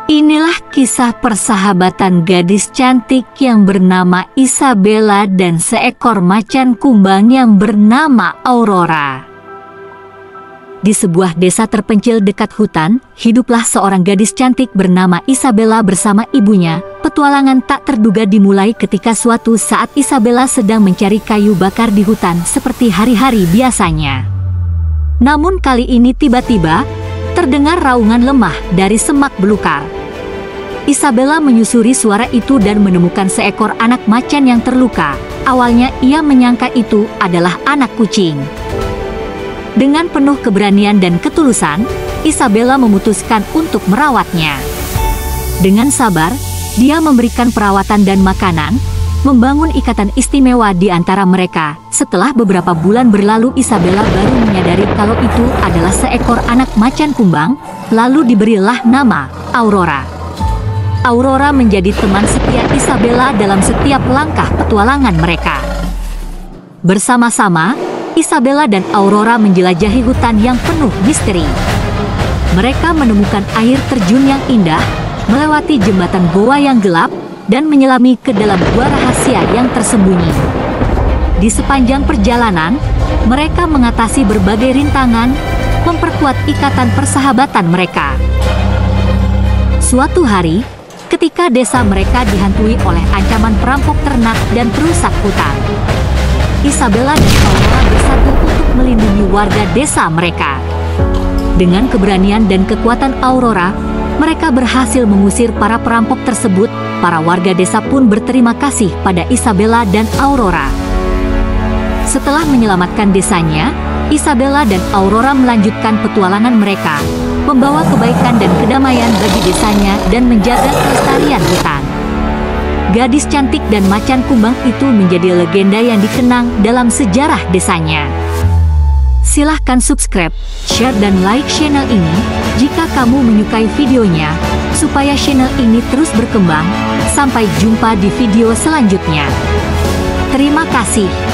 Inilah kisah persahabatan gadis cantik yang bernama Isabella dan seekor macan kumbang yang bernama Aurora. Di sebuah desa terpencil dekat hutan, hiduplah seorang gadis cantik bernama Isabella bersama ibunya. Petualangan tak terduga dimulai ketika suatu saat Isabella sedang mencari kayu bakar di hutan seperti hari-hari biasanya. Namun kali ini tiba-tiba terdengar raungan lemah dari semak belukar. Isabella menyusuri suara itu dan menemukan seekor anak macan yang terluka. Awalnya ia menyangka itu adalah anak kucing. Dengan penuh keberanian dan ketulusan, Isabella memutuskan untuk merawatnya. Dengan sabar, dia memberikan perawatan dan makanan, membangun ikatan istimewa di antara mereka. Setelah beberapa bulan berlalu, Isabella baru menyadari kalau itu adalah seekor anak macan kumbang, lalu diberilah nama Aurora. Aurora menjadi teman setia Isabella dalam setiap langkah petualangan mereka. Bersama-sama, Isabella dan Aurora menjelajahi hutan yang penuh misteri. Mereka menemukan air terjun yang indah, melewati jembatan goa yang gelap, dan menyelami ke dalam gua rahasia yang tersembunyi. Di sepanjang perjalanan, mereka mengatasi berbagai rintangan, memperkuat ikatan persahabatan mereka. Suatu hari, ketika desa mereka dihantui oleh ancaman perampok ternak dan perusak hutan, Isabella dan Aurora bersatu untuk melindungi warga desa mereka. Dengan keberanian dan kekuatan Aurora, mereka berhasil mengusir para perampok tersebut. Para warga desa pun berterima kasih pada Isabella dan Aurora. Setelah menyelamatkan desanya, Isabella dan Aurora melanjutkan petualangan mereka, membawa kebaikan dan kedamaian bagi desanya dan menjaga kelestarian hutan. Gadis cantik dan macan kumbang itu menjadi legenda yang dikenang dalam sejarah desanya. Silahkan subscribe, share dan like channel ini jika kamu menyukai videonya, supaya channel ini terus berkembang. Sampai jumpa di video selanjutnya. Terima kasih.